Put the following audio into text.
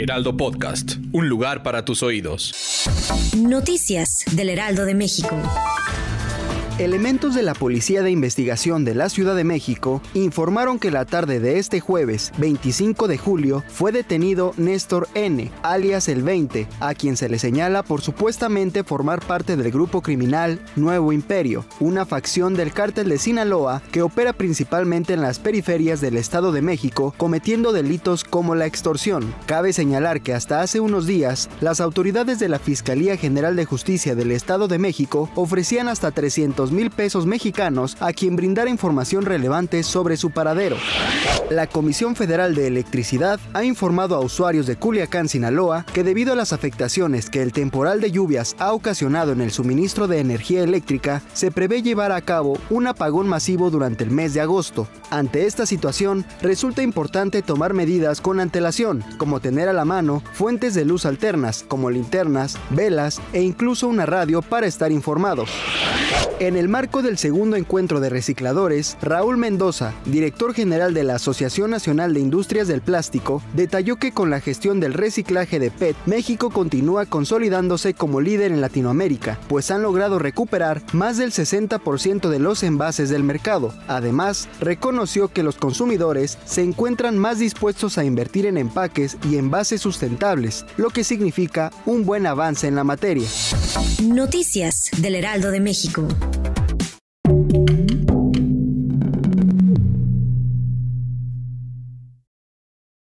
Heraldo Podcast, un lugar para tus oídos. Noticias del Heraldo de México. Elementos de la Policía de Investigación de la Ciudad de México informaron que la tarde de este jueves, 25 de julio, fue detenido Néstor N., alias El 20, a quien se le señala por supuestamente formar parte del grupo criminal Nuevo Imperio, una facción del cártel de Sinaloa que opera principalmente en las periferias del Estado de México, cometiendo delitos como la extorsión. Cabe señalar que hasta hace unos días, las autoridades de la Fiscalía General de Justicia del Estado de México ofrecían hasta 300,000 pesos mexicanos a quien brindara información relevante sobre su paradero. La Comisión Federal de Electricidad ha informado a usuarios de Culiacán, Sinaloa, que debido a las afectaciones que el temporal de lluvias ha ocasionado en el suministro de energía eléctrica, se prevé llevar a cabo un apagón masivo durante el mes de agosto. Ante esta situación, resulta importante tomar medidas con antelación, como tener a la mano fuentes de luz alternas, como linternas, velas e incluso una radio para estar informados. En el marco del segundo encuentro de recicladores, Raúl Mendoza, director general de la Asociación Nacional de Industrias del Plástico, detalló que con la gestión del reciclaje de PET, México continúa consolidándose como líder en Latinoamérica, pues han logrado recuperar más del 60% de los envases del mercado. Además, reconoció que los consumidores se encuentran más dispuestos a invertir en empaques y envases sustentables, lo que significa un buen avance en la materia. Noticias del Heraldo de México.